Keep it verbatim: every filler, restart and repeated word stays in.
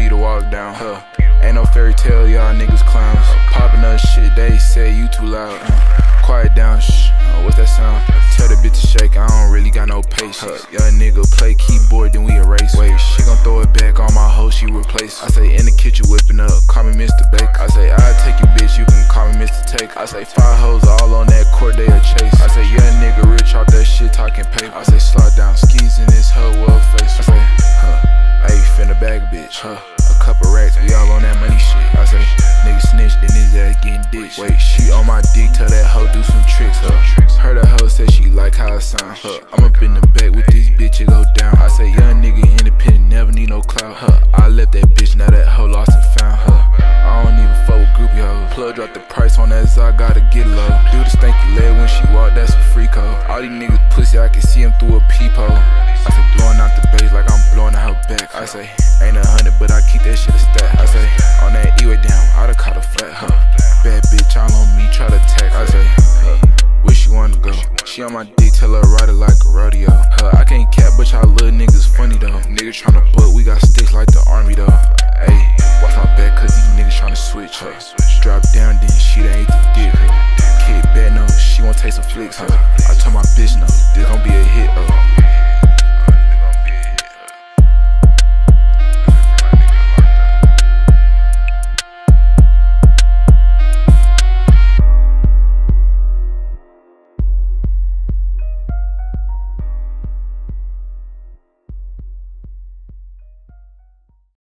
Peter walk down, huh? Ain't no fairy tale, y'all niggas clowns. Poppin' up shit, they say you too loud. Uh, quiet down, shh. Uh, what's that sound? Tell the bitch to shake, I don't really got no patience. Huh. Young nigga play keyboard, then we erase. Wait, she gon' throw it back on my hoe, she replace. I say in the kitchen whipping up, call me Mister Bake. I say I take you, bitch, you can call me Mister Take. I say five hoes all on that court, they a chase. I say young nigga rich off that shit, talking paper. I say slide down skis in this hoe, well face. I say, huh, ayy, finna bag a bitch, huh? A couple racks, we all on that money shit. I say, nigga snitch, then his ass getting ditched. Wait, she on my dick, tell that hoe do some tricks, huh? Heard a hoe say she like how it sound, huh? I'm up in the back with this bitch, it go down. I say, young nigga independent, never need no clout, huh? I left that bitch, now that hoe lost and found, huh? I don't even fuck with groupie hoes. Plug drop the price on that, so I gotta get low. Do the stanky leg when she walk, that's a free code. All these niggas pussy, I can see them through a peephole. I say, blowing out the bass like I'm blowing out her back. I say, ain't a hundred, but I keep that shit a stack. I say, on that E-way down, I done caught a flat, huh? Bad bitch all on me, try to attack. I say, huh, where she wanna go? She on my dick, tell her ride it like a rodeo. Huh, I can't cap, but y'all little niggas funny though. Niggas tryna butt, we got sticks like the army though. Ayy, watch my back, cause these niggas tryna switch, huh? Drop down, then she done ate the dick, huh? Kid bad, no, she won't taste some flicks, huh?